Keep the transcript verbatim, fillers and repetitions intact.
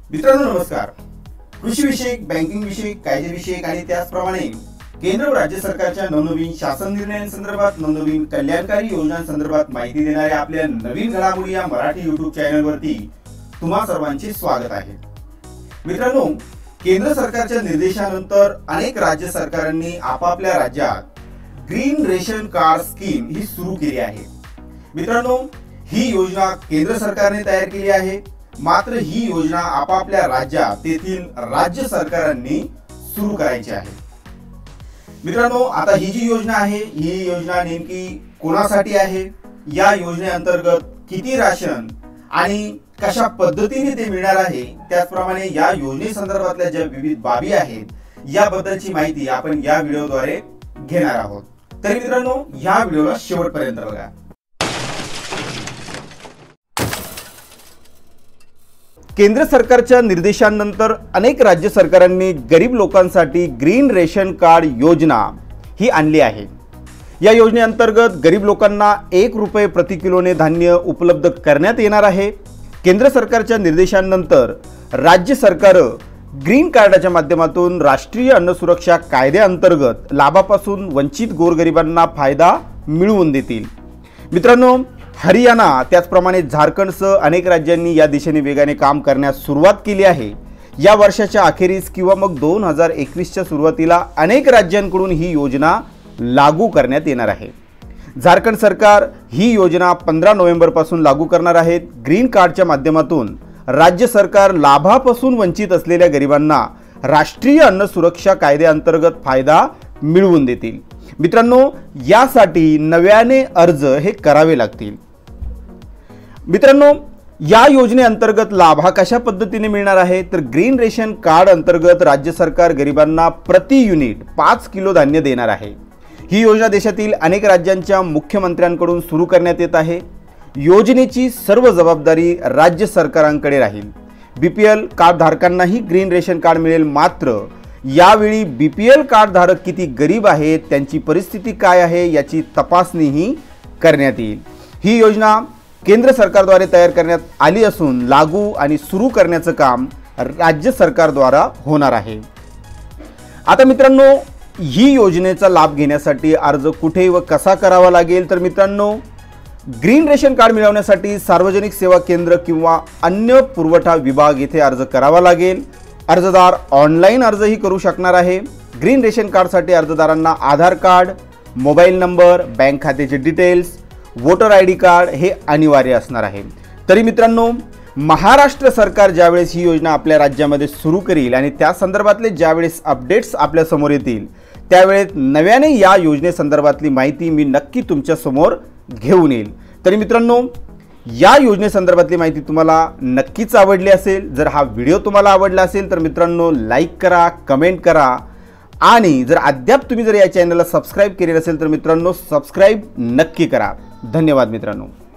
मित्रांनो नमस्कार। कृषी विषयक, बँकिंग विषयक, कायदे विषयक आणि त्याचप्रमाणे केंद्र व राज्य सरकारच्या नवनवीन शासन निर्णयांसंदर्भात, नवनवीन कल्याणकारी योजनांसंदर्भात माहिती देणाऱ्या आपल्या नवीन घडामोडी या मराठी यूट्यूब चॅनलवरती तुम्हा सर्वांचे स्वागत आहे। मित्रांनो, केंद्र सरकारच्या निर्देशानंतर अनेक राज्य सरकारांनी आपापल्या राज्यात ग्रीन रेशन कार्ड स्कीम ही सुरू केली आहे। मित्रांनो, ही योजना केंद्र सरकारने तयार केली आहे, मात्र ही योजना आपापल्या राज्यात तेथील राज्य सरकारांनी सुरू करायची आहे। मित्रांनो, आता ही जी योजना आहे ही योजना नेमकी कोणासाठी आहे, या योजनेअंतर्गत किती राशन आणि कशा पद्धतीने ते मिळणार आहे, त्याचप्रमाणे या योजनेसंदर्भातल्या ज्या विविध बाबी आहेत याबद्दलची माहिती आपण या व्हिडिओद्वारे घेणार आहोत। तर मित्रांनो, या व्हिडिओला शेवटपर्यंत बघा। केंद्र सरकारच्या निर्देशांनंतर अनेक राज्य सरकारांनी गरीब लोकांसाठी ग्रीन रेशन कार्ड योजना ही आणली आहे। या योजनेअंतर्गत गरीब लोकांना एक रुपये प्रति किलोने धान्य उपलब्ध करण्यात येणार आहे। केंद्र सरकारच्या निर्देशांनंतर राज्य सरकार ग्रीन कार्डाच्या माध्यमातून राष्ट्रीय अन्न सुरक्षा कायद्याअंतर्गत लाभापासून वंचित गोरगरिबांना फायदा मिळवून देतील। मित्रांनो, हरियाणा त्याचप्रमाणे झारखंडसह अनेक राज्यांनी या दिशेने वेगाने काम करण्यास सुरुवात केली आहे। या वर्षाच्या अखेरीस किंवा मग दोन हजार एकवीसच्या सुरुवातीला अनेक राज्यांकडून ही योजना लागू करण्यात येणार आहे। झारखंड सरकार ही योजना पंधरा नोव्हेंबर पासून लागू करणार आहे। ग्रीन कार्डच्या माध्यमातून राज्य सरकार लाभापासून वंचित असलेल्या गरिबांना राष्ट्रीय अन्न सुरक्षा कायद्याअंतर्गत फायदा मिळवून देतील। मित्रांनो, यासाठी नव्याने अर्ज हे करावे लागतील। मित्रांनो, या योजनेअंतर्गत लाभ हा कशा पद्धतीने मिळणार आहे, तर ग्रीन रेशन कार्ड अंतर्गत राज्य सरकार गरिबांना प्रति युनिट पाच किलो धान्य देणार आहे। ही योजना देशातील अनेक राज्यांच्या मुख्यमंत्र्यांकडून सुरू करण्यात येत आहे। योजनेची सर्व जबाबदारी राज्य सरकारांकडे राहील। बीपीएल कार्ड धारकांनाही ग्रीन रेशन कार्ड मिळेल, मात्र यावेळी बीपीएल कार्ड धारक किती गरीब आहेत, त्यांची परिस्थिती काय आहे याची तपासणीही करण्यात येईल। ही योजना केंद्र सरकारद्वारे तयार करण्यात आली असून लागू आणि सुरू करण्याचं काम राज्य सरकारद्वारा होणार आहे। आता मित्रांनो, ही योजनेचा लाभ घेण्यासाठी अर्ज कुठे व कसा करावा लागेल, तर मित्रांनो, ग्रीन रेशन कार्ड मिळवण्यासाठी सार्वजनिक सेवा केंद्र किंवा अन्य पुरवठा विभाग येथे अर्ज करावा लागेल। अर्जदार ऑनलाईन अर्जही करू शकणार आहे। ग्रीन रेशन कार्डसाठी अर्जदारांना Aadhaar card, mobile number, bank खात्याचे details, voter I D card हे अनिवार्य असणार आहे। तरी मित्रांनो, महाराष्ट्र सरकार ज्यावेळेस ही योजना आपल्या राज्यामध्ये सुरू करेल आणि त्या संदर्भातले ज्यावेळेस अपडेट्स आपल्या समोर येतील त्यावेळेस नव्याने या योजनेसंदर्भातली माहिती मी नक्की तुमच्या समोर घेऊन येईल। तरी मित्रांनो, या योजनेसंदर्भातली माहिती तुम्हाला नक्कीच आवडली असेल। जर हा व्हिडिओ तुम्हाला आवडला असेल तर मित्रांनो लाईक करा, कमेंट करा आणि जर अद्याप तुम्ही जर या चॅनलला सबस्क्राईब केले नसेल तर मित्रांनो सबस्क्राईब नक्की करा। धन्यवाद मित्रांनो।